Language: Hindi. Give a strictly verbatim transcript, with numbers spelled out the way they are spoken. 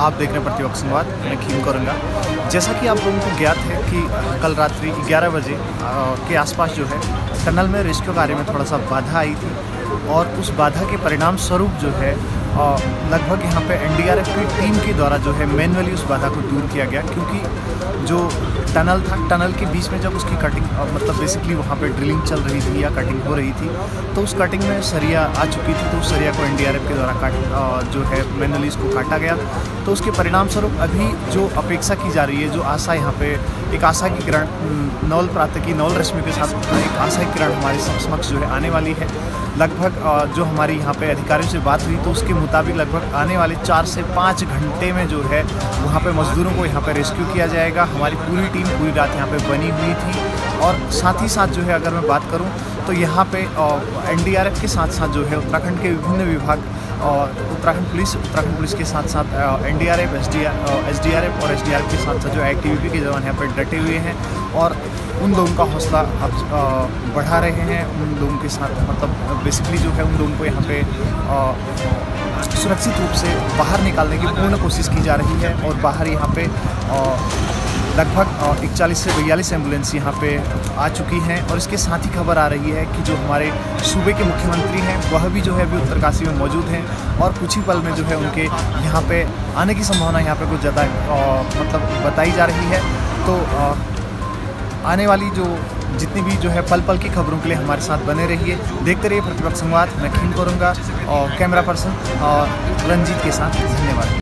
आप देख रहे हैं प्रतिपक्ष संवाद, मैं खीम करूँगा। जैसा कि आप लोगों को ज्ञात है कि कल रात्रि ग्यारह बजे के आसपास जो है टनल में रेस्क्यू कार्य में थोड़ा सा बाधा आई थी और उस बाधा के परिणाम स्वरूप जो है लगभग यहाँ पे एन डी आर एफ की टीम के द्वारा जो है मैनुअली उस बाधा को दूर किया गया, क्योंकि जो टनल था, टनल के बीच में जब उसकी कटिंग मतलब बेसिकली वहाँ पे ड्रिलिंग चल रही थी या कटिंग हो रही थी, तो उस कटिंग में सरिया आ चुकी थी। तो उस सरिया को एन डी आर एफ के द्वारा काट जो है मैनुअली इसको काटा गया। तो उसके परिणाम स्वरूप अभी जो अपेक्षा की जा रही है, जो आशा यहाँ पे एक आशा की किरण नवल प्रातः की नवल रश्मि के साथ एक आशा की किरण हमारे समक्ष जो है आने वाली है। लगभग जो हमारी यहाँ पे अधिकारियों से बात हुई तो उसके मुताबिक लगभग आने वाले चार से पाँच घंटे में जो है वहाँ पे मज़दूरों को यहाँ पे रेस्क्यू किया जाएगा। हमारी पूरी टीम पूरी रात यहाँ पे बनी हुई थी और साथ ही साथ जो है अगर मैं बात करूँ तो यहाँ पे एन डी आर एफ के साथ साथ जो है उत्तराखंड के विभिन्न विभाग और उत्तराखंड पुलिस उत्तराखंड पुलिस के साथ साथ N D R F S D R S D R F और एस डी आर एफ के साथ साथ जो आई टी बी पी के जवान यहाँ पर डटे हुए हैं और उन लोगों का हौसला बढ़ा रहे हैं। उन लोगों के साथ मतलब बेसिकली जो है उन लोगों को यहाँ पे सुरक्षित रूप से बाहर निकालने की पूर्ण कोशिश की जा रही है और बाहर यहाँ पे लगभग इकतालीस से बयालीस एम्बुलेंस यहाँ पे आ चुकी हैं। और इसके साथ ही खबर आ रही है कि जो हमारे सूबे के मुख्यमंत्री हैं वह भी जो है अभी उत्तरकाशी में मौजूद हैं और कुछ ही पल में जो है उनके यहाँ पे आने की संभावना यहाँ पे कुछ ज़्यादा मतलब बताई जा रही है। तो आ, आने वाली जो जितनी भी जो है पल पल की खबरों के लिए हमारे साथ बने रहिए, देखते रहिए प्रतिपक्ष संवाद। मैं खीम करूँगा और कैमरा पर्सन और रंजीत के साथ। धन्यवाद।